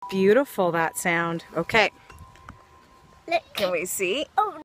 Beautiful, that sound. Okay. Look. Can we see? Oh.